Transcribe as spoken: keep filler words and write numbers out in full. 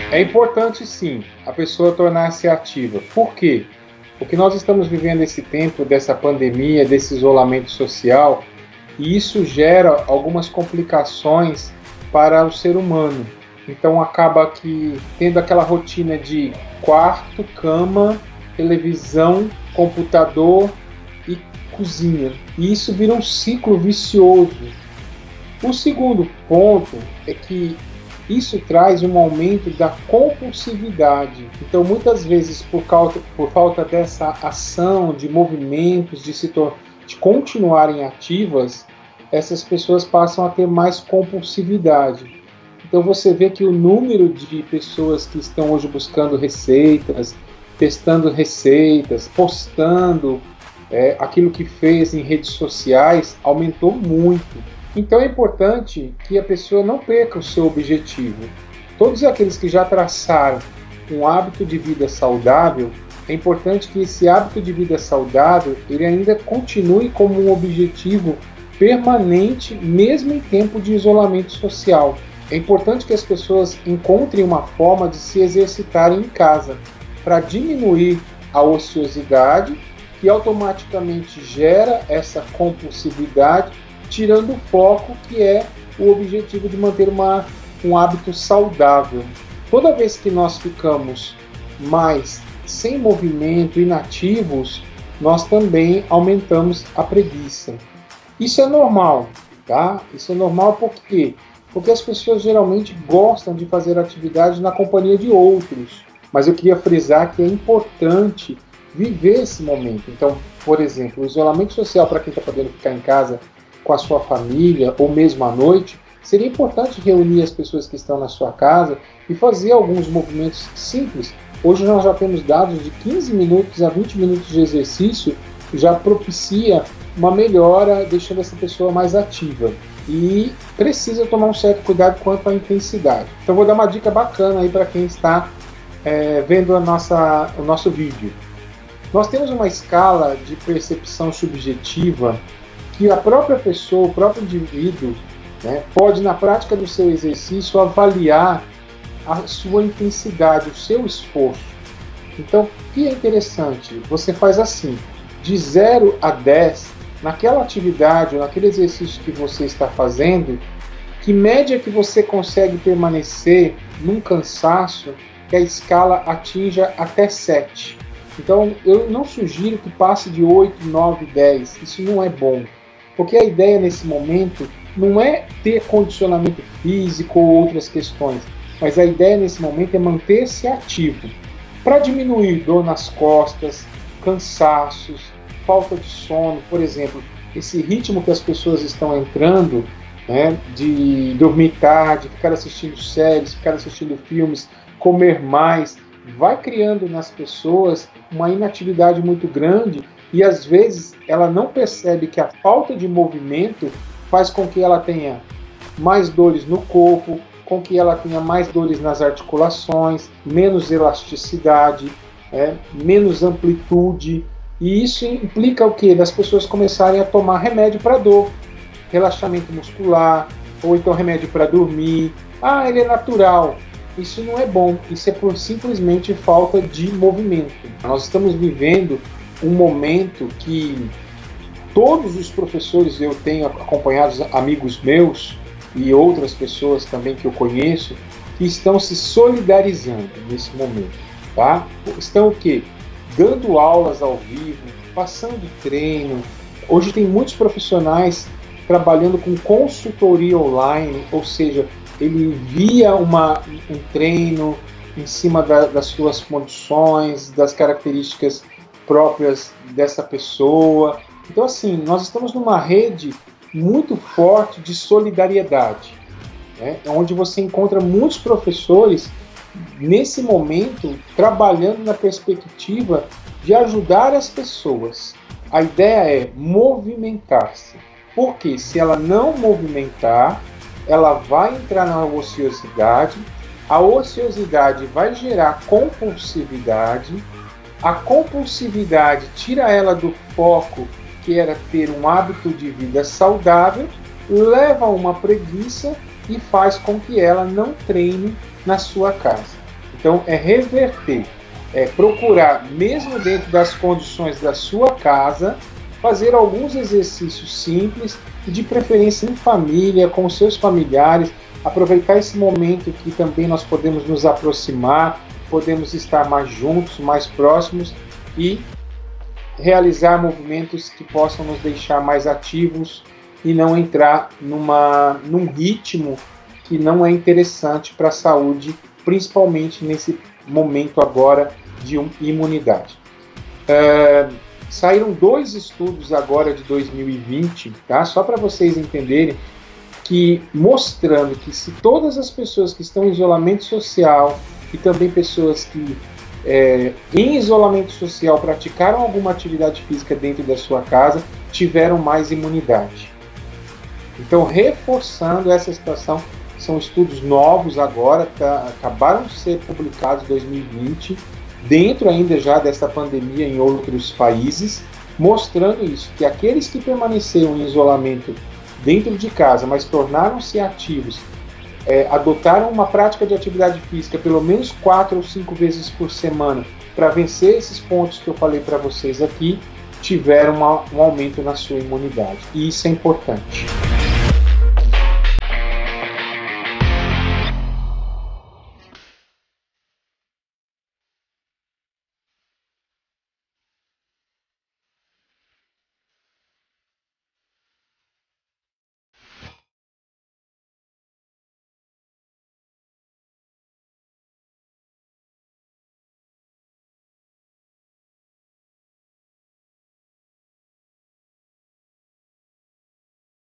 É importante, sim, a pessoa tornar-se ativa. Por quê? Porque nós estamos vivendo esse tempo dessa pandemia, desse isolamento social, e isso gera algumas complicações para o ser humano. Então acaba que tendo aquela rotina de quarto, cama, televisão, computador e cozinha. E isso vira um ciclo vicioso. O segundo ponto é que isso traz um aumento da compulsividade. Então, muitas vezes, por, causa, por falta dessa ação, de movimentos, de, se de continuarem ativas, essas pessoas passam a ter mais compulsividade. Então, você vê que o número de pessoas que estão hoje buscando receitas, testando receitas, postando é, aquilo que fez em redes sociais, aumentou muito. Então é importante que a pessoa não perca o seu objetivo. Todos aqueles que já traçaram um hábito de vida saudável, é importante que esse hábito de vida saudável ele ainda continue como um objetivo permanente, mesmo em tempo de isolamento social. É importante que as pessoas encontrem uma forma de se exercitarem em casa, para diminuir a ociosidade, que automaticamente gera essa compulsividade, tirando o foco que é o objetivo de manter uma, um hábito saudável. Toda vez que nós ficamos mais sem movimento, inativos, nós também aumentamos a preguiça. Isso é normal, tá? Isso é normal por quê? Porque as pessoas geralmente gostam de fazer atividades na companhia de outros. Mas eu queria frisar que é importante viver esse momento. Então, por exemplo, o isolamento social para quem está podendo ficar em casa com a sua família, ou mesmo à noite, seria importante reunir as pessoas que estão na sua casa e fazer alguns movimentos simples. Hoje nós já temos dados de quinze minutos a vinte minutos de exercício, já propicia uma melhora, deixando essa pessoa mais ativa. E precisa tomar um certo cuidado quanto à intensidade. Então vou dar uma dica bacana aí para quem está é, vendo a nossa, o nosso vídeo. Nós temos uma escala de percepção subjetiva que a própria pessoa, o próprio indivíduo, né, pode, na prática do seu exercício, avaliar a sua intensidade, o seu esforço. Então, o que é interessante? Você faz assim, de zero a dez, naquela atividade ou naquele exercício que você está fazendo, que média que você consegue permanecer num cansaço que a escala atinja até sete. Então, eu não sugiro que passe de oito, nove, dez. Isso não é bom. Porque a ideia nesse momento não é ter condicionamento físico ou outras questões, mas a ideia nesse momento é manter-se ativo para diminuir dor nas costas, cansaços, falta de sono. Por exemplo, esse ritmo que as pessoas estão entrando, né, de dormir tarde, ficar assistindo séries, ficar assistindo filmes, comer mais, vai criando nas pessoas uma inatividade muito grande. E às vezes ela não percebe que a falta de movimento faz com que ela tenha mais dores no corpo, com que ela tenha mais dores nas articulações, menos elasticidade, é, menos amplitude. E isso implica o quê? Das pessoas começarem a tomar remédio para dor, relaxamento muscular, ou então remédio para dormir. Ah, ele é natural. Isso não é bom, isso é por simplesmente falta de movimento. Nós estamos vivendo um momento que todos os professores, eu tenho acompanhado amigos meus e outras pessoas também que eu conheço, que estão se solidarizando nesse momento, tá? Estão o quê? Dando aulas ao vivo, passando treino. Hoje tem muitos profissionais trabalhando com consultoria online, ou seja, ele envia uma, um treino em cima da, das suas condições, das características próprias dessa pessoa. Então, assim, nós estamos numa rede muito forte de solidariedade, né? Onde você encontra muitos professores, nesse momento, trabalhando na perspectiva de ajudar as pessoas. A ideia é movimentar-se, porque se ela não movimentar, ela vai entrar na ociosidade, a ociosidade vai gerar compulsividade, a compulsividade tira ela do foco, que era ter um hábito de vida saudável, leva a uma preguiça e faz com que ela não treine na sua casa. Então, é reverter, é procurar, mesmo dentro das condições da sua casa, fazer alguns exercícios simples, e de preferência em família, com seus familiares, aproveitar esse momento que também nós podemos nos aproximar, podemos estar mais juntos, mais próximos e realizar movimentos que possam nos deixar mais ativos e não entrar numa, num ritmo que não é interessante para a saúde, principalmente nesse momento agora de imunidade. É, saíram dois estudos agora de dois mil e vinte, tá? Só para vocês entenderem, que mostrando que se todas as pessoas que estão em isolamento social e também pessoas que é, em isolamento social praticaram alguma atividade física dentro da sua casa, tiveram mais imunidade. Então, reforçando essa situação, são estudos novos agora, tá, acabaram de ser publicados em dois mil e vinte, dentro ainda já dessa pandemia em outros países, mostrando isso, que aqueles que permaneceram em isolamento dentro de casa, mas tornaram-se ativos, é, adotaram uma prática de atividade física pelo menos quatro ou cinco vezes por semana para vencer esses pontos que eu falei para vocês aqui, tiveram uma, um aumento na sua imunidade. E isso é importante.